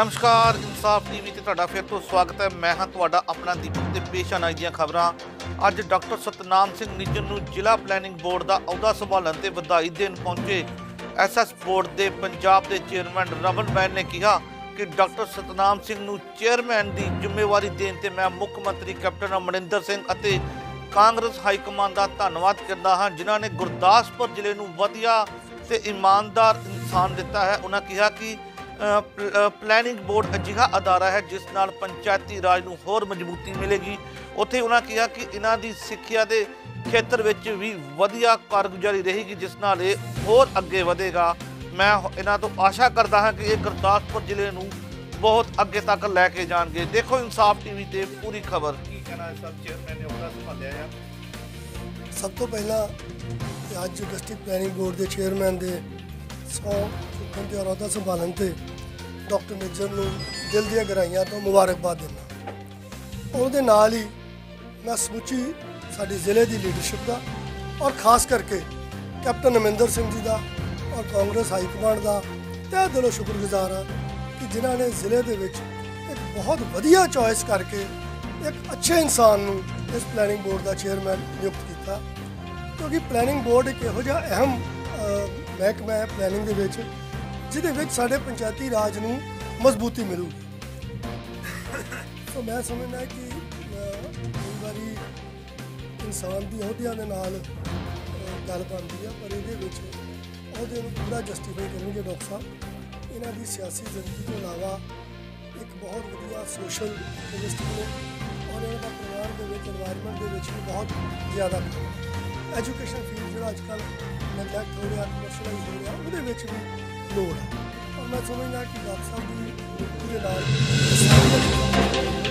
नमस्कार इंसाफ टीवी ते तुहाडा फिर तो स्वागत है। मैं हाँ तुहाडा अपना दीपक ते पेश आन अज दीआं खबरां। अज डॉक्टर सतनाम सिंह निज्जर नूं जिला प्लैनिंग बोर्ड का अहुदा संभालण ते वधाई देण पहुंचे SS बोर्ड के पंजाब के चेयरमैन रमन बैन ने कहा कि डॉक्टर सतनाम सिंह नूं चेयरमैन की जिम्मेवारी देण ते मैं मुख मंत्री कैप्टन अमरिंदर सिंह अते कांग्रेस हाईकमान का धन्नवाद करदा हाँ, जिन्हां ने गुरदासपुर जिले नूं वधिया ते ईमानदार इंसान दिता है। उन्होंने कहा कि प्लैनिंग बोर्ड अजिहा अदारा है जिस नाल पंचायती राज नूं होर मजबूती मिलेगी। उत्थे उन्होंने कहा कि इन्हां दी सिक्ख्या दे खेतर विच भी वधिया कारगुजारी रहेगी जिस नाल ये होर अगे वधेगा। मैं इन्हां तो आशा करता हाँ कि ये गुरदासपुर जिले नूं बहुत अगे तक लैके जाएंगे। देखो इंसाफ टीवी ते पूरी खबर। की कहना है सब चेयरमैन ने अहुदा संभालिया है। सब तो पहला अज डिस्ट्रिक्ट प्लैनिंग बोर्ड के चेयरमैन के 100 चुकन के अहुदा संभालन से डॉक्टर निज्जर नूं दिल दी गहराइयां तो मुबारकबाद देना। और उहदे नाल ही मैं समुची साडी जिले की लीडरशिप का और खास करके कैप्टन अमरिंदर सिंह जी का और कांग्रेस हाईकमान का तहे दिलों शुक्रगुजार हाँ कि जिन्हों ने जिले के एक बहुत वधिया चॉइस करके एक अच्छे इंसान नूं इस प्लैनिंग बोर्ड का चेयरमैन नियुक्त किया। क्योंकि प्लैनिंग बोर्ड एक इहो जिहा अहम महकमा है प्लैनिंग दे विच जिहदे विच साडे पंचायती राज नूं मजबूती मिलूगी। तो मैं समझना कि कई बारी इंसान की अहुदियां दे नाल गल बनती है, पर इहदे विच अहुदे नूं पूरा जस्टिफाई करनगे डॉक्टर साहब। इन्हां दी सियासी जिंदगी तो इलावा एक बहुत वधिया सोशल मिनिस्टर ने और इन्हां दा परिवार दे विच एनवायरनमेंट दे विच भी बहुत ज़्यादा एजुकेशन फील्ड जो अजकल नगलैक्ट हो रहा कमर्शलाइज हो रहा वो भी लोड़ है। और मैं समझना कि डॉक्टर साहब की